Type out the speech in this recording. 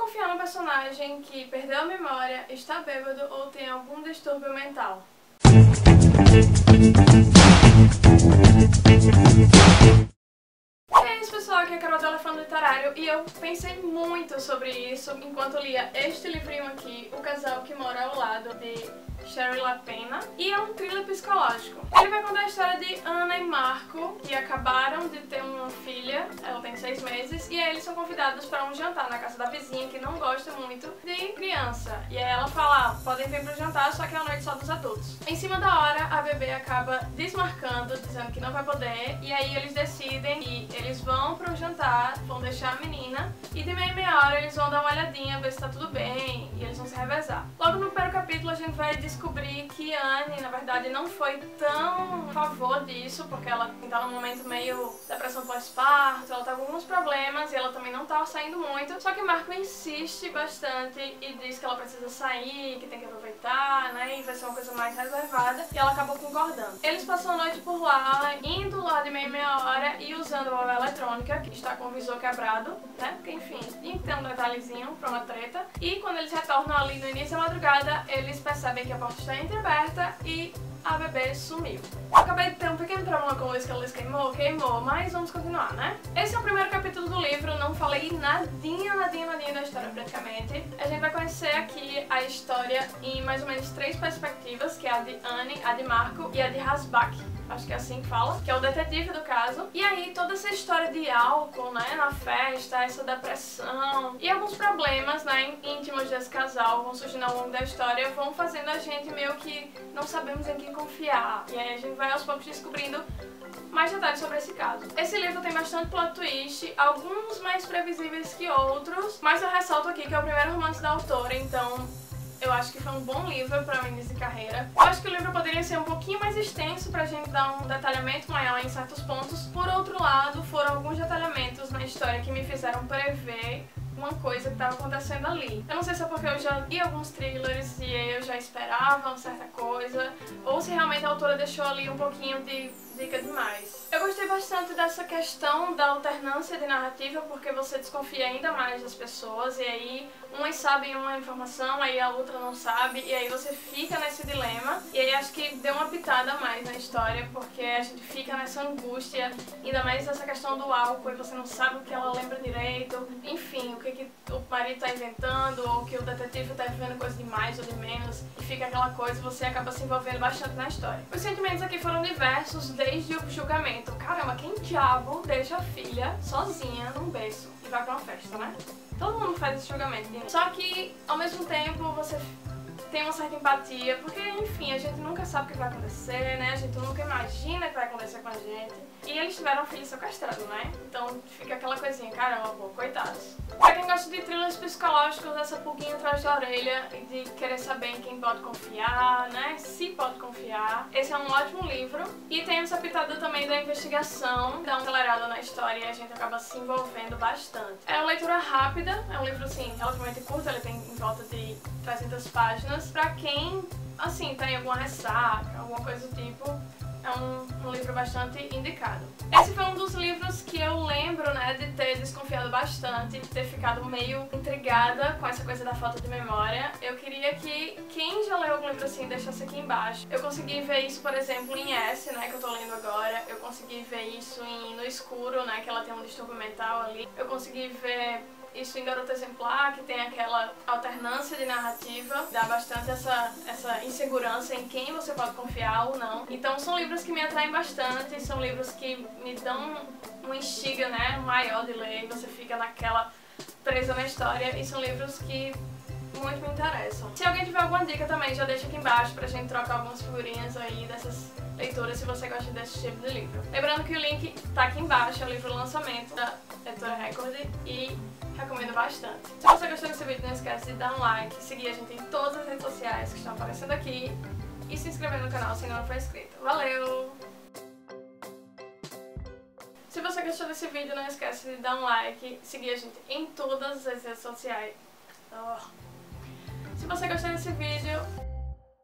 confiar no personagem que perdeu a memória, está bêbado ou tem algum distúrbio mental. E é isso, pessoal, aqui é a Carol do Elefante Literário e eu pensei muito sobre isso enquanto lia este livrinho aqui, O Casal que Mora ao Lado, de Shari LaPena, e é um thriller psicológico. Ele vai contar a história de Ana e Marco, que acabaram de ter uma filha, ela tem 6 meses, e aí eles são convidados para um jantar na casa da vizinha, que não gosta muito de criança. E aí ela fala, podem vir pro jantar, só que é uma noite só dos adultos. Em cima da hora, a bebê acaba desmarcando, dizendo que não vai poder, e aí eles decidem que eles vão pro jantar, vão deixar a menina, e de meia em meia hora eles vão dar uma olhadinha, ver se tá tudo bem, e eles vão se revezar. Logo no primeiro capítulo a gente vai descobrir que Anne, na verdade, não foi tão a favor disso, porque ela tá num momento meio depressão pós-parto, ela tá com alguns problemas e ela também não tá saindo muito. Só que Marco insiste bastante e diz que ela precisa sair, que tem que aproveitar, né, e vai ser uma coisa mais reservada, e ela acabou concordando. Eles passam a noite por lá, indo lá de meia em meia hora e usando a eletrônica, que está com o visor quebrado, né, porque enfim, tinha que ter um detalhezinho pra uma treta. E quando eles retornam ali no início da madrugada, eles percebem que a porta está entreaberta e a bebê sumiu. Eu acabei de ter um pequeno problema com a luz, que a luz queimou, mas vamos continuar, né? Esse é o primeiro capítulo do livro, não falei nadinha da história praticamente. A gente vai conhecer aqui a história em mais ou menos 3 perspectivas, que é a de Anne, a de Marco e a de Hasbach. Acho que é assim que fala, que é o detetive do caso. E aí toda essa história de álcool, né, na festa, essa depressão e alguns problemas, né, íntimos desse casal vão surgindo ao longo da história, vão fazendo a gente meio que não sabemos em quem confiar. E aí a gente vai aos poucos descobrindo mais detalhes sobre esse caso. Esse livro tem bastante plot twist, alguns mais previsíveis que outros, mas eu ressalto aqui que é o primeiro romance da autora, então eu acho que foi um bom livro para o início de carreira. Eu acho que o livro poderia ser um pouquinho mais extenso pra gente dar um detalhamento maior em certos pontos. Por outro lado, foram alguns detalhamentos na história que me fizeram prever uma coisa que estava acontecendo ali. Eu não sei se é porque eu já li alguns thrillers e eu já esperava uma certa coisa, ou se realmente a autora deixou ali um pouquinho de dica demais. Eu gostei bastante dessa questão da alternância de narrativa, porque você desconfia ainda mais das pessoas, e aí umas sabem uma informação, aí a outra não sabe, e aí você fica nesse dilema, e aí acho que deu uma pitada a mais na história, porque a gente fica nessa angústia, ainda mais essa questão do álcool, e você não sabe o que ela lembra direito, enfim, o que o marido tá inventando, ou que o detetive tá vendo coisa de mais ou de menos, e fica aquela coisa, você acaba se envolvendo bastante na história. Os sentimentos aqui foram diversos, desde o julgamento. Caramba, quem diabo deixa a filha sozinha num berço e vai pra uma festa, né? Todo mundo faz esse julgamento. Só que, ao mesmo tempo, você tem uma certa empatia, porque, enfim, a gente nunca sabe o que vai acontecer, né? A gente nunca imagina o que vai acontecer com a gente. E eles tiveram um filho sequestrado, né? Então fica aquela coisinha, caramba, pô, coitados. Pra quem gosta de thrillers psicológicos, essa pulguinha atrás da orelha e de querer saber em quem pode confiar, né? Se pode confiar. Esse é um ótimo livro. E tem essa pitada também da investigação, dá uma acelerada na história e a gente acaba se envolvendo bastante. É uma leitura rápida, é um livro, assim, relativamente curto, ele tem em volta de 300 páginas. Pra quem, assim, tem alguma ressaca, alguma coisa do tipo, é um livro bastante indicado. Esse foi um dos livros que eu lembro, né, de ter desconfiado bastante, de ter ficado meio intrigada com essa coisa da falta de memória. Eu queria que quem já leu algum livro assim deixasse aqui embaixo. Eu consegui ver isso, por exemplo, em S, né, que eu tô lendo agora. Eu consegui ver isso em No Escuro, né, que ela tem um distúrbio mental ali. Eu consegui ver isso em Garota Exemplar, que tem aquela alternância de narrativa, dá bastante essa insegurança em quem você pode confiar ou não. Então são livros que me atraem bastante, são livros que me dão uma instiga, né, maior de ler, e você fica naquela presa na história, e são livros que muito me interessam. Se alguém tiver alguma dica também, já deixa aqui embaixo pra gente trocar algumas figurinhas aí dessas leituras, se você gosta desse tipo de livro. Lembrando que o link tá aqui embaixo, é o livro lançamento da Editora Record e recomendo bastante. Se você gostou desse vídeo, não esquece de dar um like, seguir a gente em todas as redes sociais que estão aparecendo aqui e se inscrever no canal se ainda não for inscrito. Valeu! Se você gostou desse vídeo, não esquece de dar um like, seguir a gente em todas as redes sociais. Se você gostou desse vídeo,